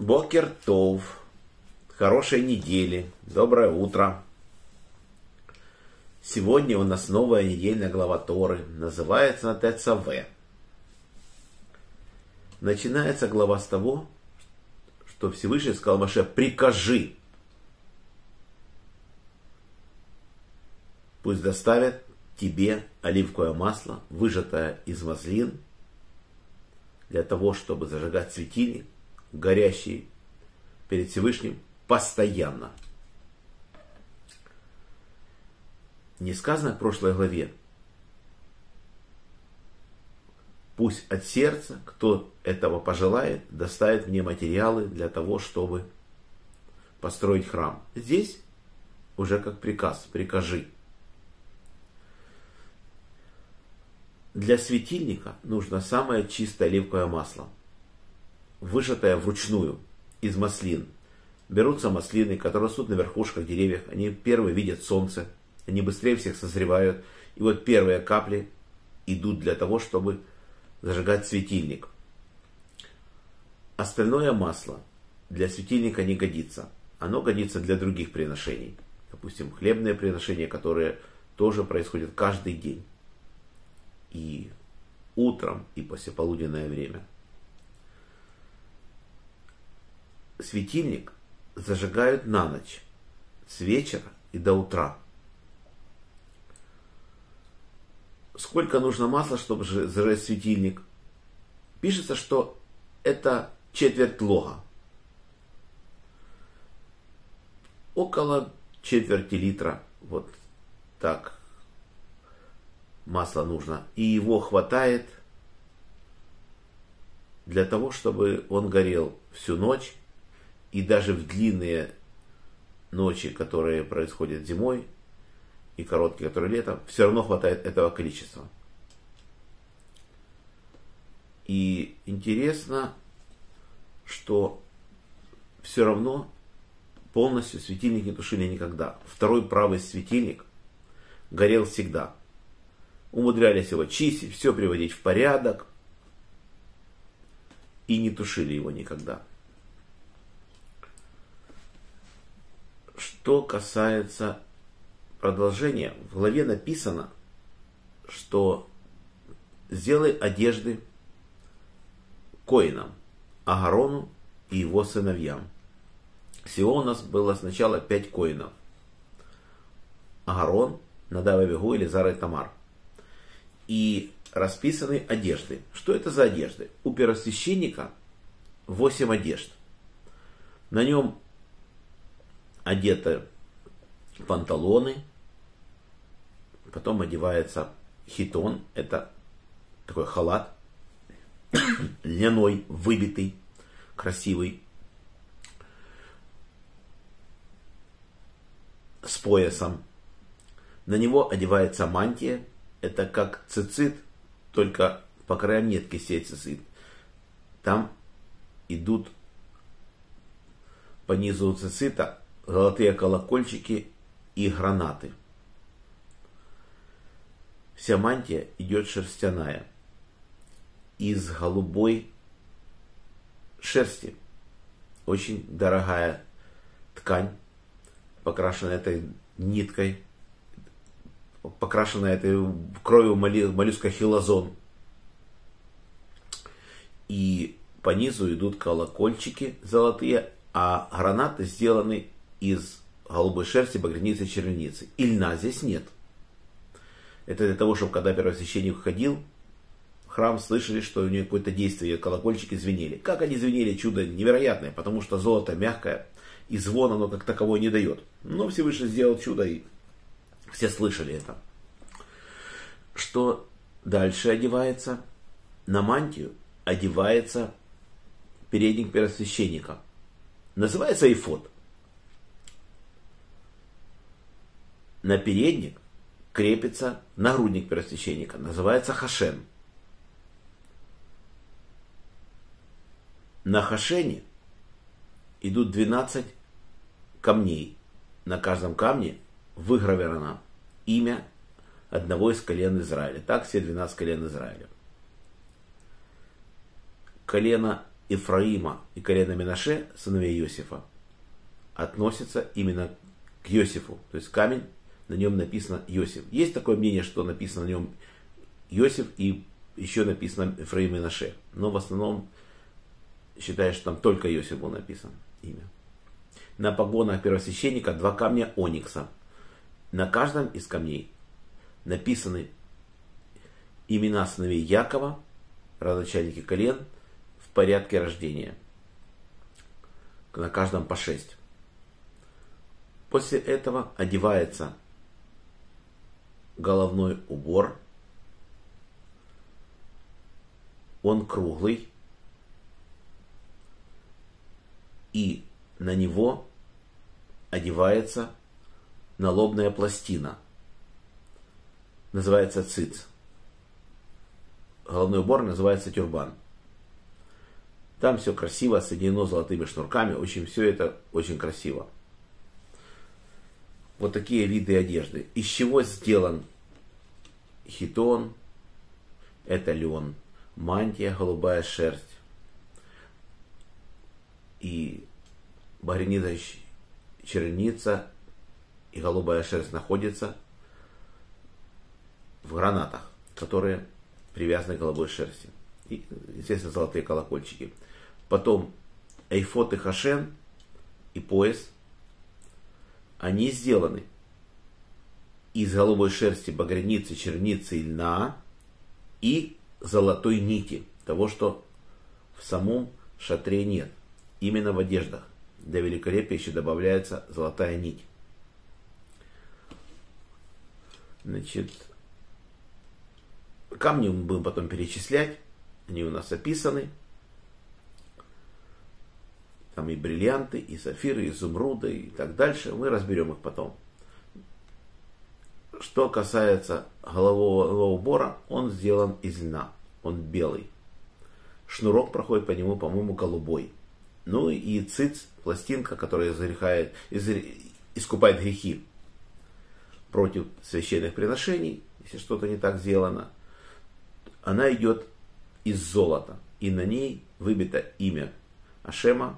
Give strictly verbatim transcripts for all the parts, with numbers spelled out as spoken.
Бокер тов. Хорошей недели. Доброе утро. Сегодня у нас новая недельная глава Торы. Называется она Тецаве. Начинается глава с того, что Всевышний сказал Моше: прикажи. Пусть доставят тебе оливковое масло, выжатое из маслин, для того, чтобы зажигать светильник, горящий перед Всевышним постоянно. Не сказано в прошлой главе: пусть от сердца, кто этого пожелает, доставит мне материалы для того, чтобы построить храм. Здесь уже как приказ: прикажи. Для светильника нужно самое чистое оливковое масло, выжатое вручную из маслин. Берутся маслины, которые растут на верхушках деревьев. Они первые видят солнце, они быстрее всех созревают. И вот первые капли идут для того, чтобы зажигать светильник. Остальное масло для светильника не годится. Оно годится для других приношений. Допустим, хлебные приношения, которые тоже происходят каждый день. И утром, и послеполуденное время. Светильник зажигают на ночь, с вечера и до утра. Сколько нужно масла, чтобы зажечь светильник? Пишется, что это четверть лога. Около четверти литра. Вот так масла нужно. И его хватает для того, чтобы он горел всю ночь. И даже в длинные ночи, которые происходят зимой, и короткие, которые летом, все равно хватает этого количества. И интересно, что все равно полностью светильник не тушили никогда. Второй правый светильник горел всегда. Умудрялись его чистить, все приводить в порядок. И не тушили его никогда. Что касается продолжения, в главе написано, что сделай одежды коинам, Аарону и его сыновьям. Всего у нас было сначала пять коинов: Аарон, Надав, Авигу, Элиазар и Тамар. И расписаны одежды. Что это за одежды? У первосвященника восемь одежд. На нем одеты панталоны, потом одевается хитон, это такой халат, льняной, выбитый, красивый, с поясом. На него одевается мантия, это как цицит, только по краям нет кистей цицит. Там идут по низу цицита золотые колокольчики и гранаты. Вся мантия идет шерстяная, из голубой шерсти. Очень дорогая ткань, покрашенная этой ниткой, покрашенная этой кровью моллюска хилозон. И по низу идут колокольчики золотые, а гранаты сделаны из голубой шерсти, багряницы, червяницы. И льна здесь нет. Это для того, чтобы когда первосвященник входил в храм, слышали, что у него какое-то действие, колокольчики звенели. Как они звенели, чудо невероятное, потому что золото мягкое, и звон оно как таковой не дает. Но Всевышний сделал чудо, и все слышали это. Что дальше одевается? На мантию одевается передник первосвященника. Называется эфод. На передник крепится нагрудник первосвященника. Называется хашен. На хашене идут двенадцать камней. На каждом камне выгравировано имя одного из колен Израиля. Так все двенадцать колен Израиля. Колено Ифраима и колена Менаше, сыновей Иосифа, относится именно к Иосифу. То есть камень, на нем написано Иосиф. Есть такое мнение, что написано на нем Иосиф и еще написано Ифраим и Менаше. Но в основном считаю, что там только Иосиф был написан имя. На погонах первосвященника два камня оникса. На каждом из камней написаны имена сыновей Якова, родоначальники колен, в порядке рождения. На каждом по шесть. После этого одевается головной убор. Он круглый. И на него одевается налобная пластина. Называется циц. Головной убор называется тюрбан. Там все красиво, соединено золотыми шнурками. Очень все это очень красиво. Вот такие виды одежды. Из чего сделан хитон? Это лен. Мантия, голубая шерсть. И багряница, черница и голубая шерсть находятся в гранатах, которые привязаны к голубой шерсти. И, естественно, золотые колокольчики. Потом эйфот и хашен и пояс, они сделаны из голубой шерсти, багряницы, черницы и льна и золотой нити, того, что в самом шатре нет. Именно в одеждах. Для великолепия еще добавляется золотая нить. Значит, камни мы будем потом перечислять. Они у нас описаны. Там и бриллианты, и сафиры, и изумруды, и так дальше. Мы разберем их потом. Что касается головного убора, он сделан из льна. Он белый. Шнурок проходит по нему, по-моему, голубой. Ну и циц, пластинка, которая изрехает, искупает грехи против священных приношений, если что-то не так сделано. Она идет из золота. И на ней выбито имя Ашема,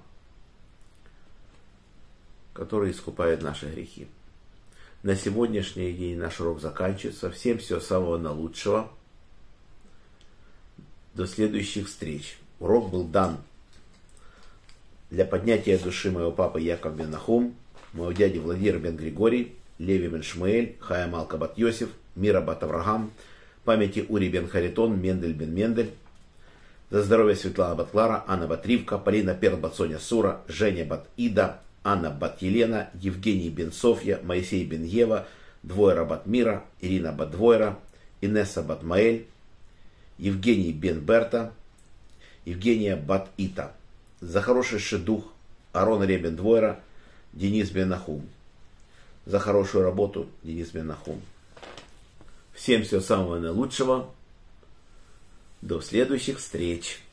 который искупает наши грехи. На сегодняшний день наш урок заканчивается. Всем всего самого наилучшего. До следующих встреч. Урок был дан для поднятия души моего папы Яков бен Нахум, моего дяди Владимир бен Григорий, Леви бен Шмуэль, Хая Малка бат Йосиф, Мира бат Авраам, памяти Ури бен Харитон, Мендель бен Мендель, за здоровье Светлана бат Клара, Анна бат Ривка, Полина Перл бат Соня Сура, Женя бат Ида, Анна бат Елена, Евгений бен Софья, Моисей бен Ева, Двойра бат Мира, Ирина бат Двойра, Инесса бат Маэль, Евгений бен Берта, Евгения бат Ита. За хороший шедух Арон Ребен Двойра, Денис бен Нахум. За хорошую работу Денис бен Нахум. Всем всего самого наилучшего. До следующих встреч.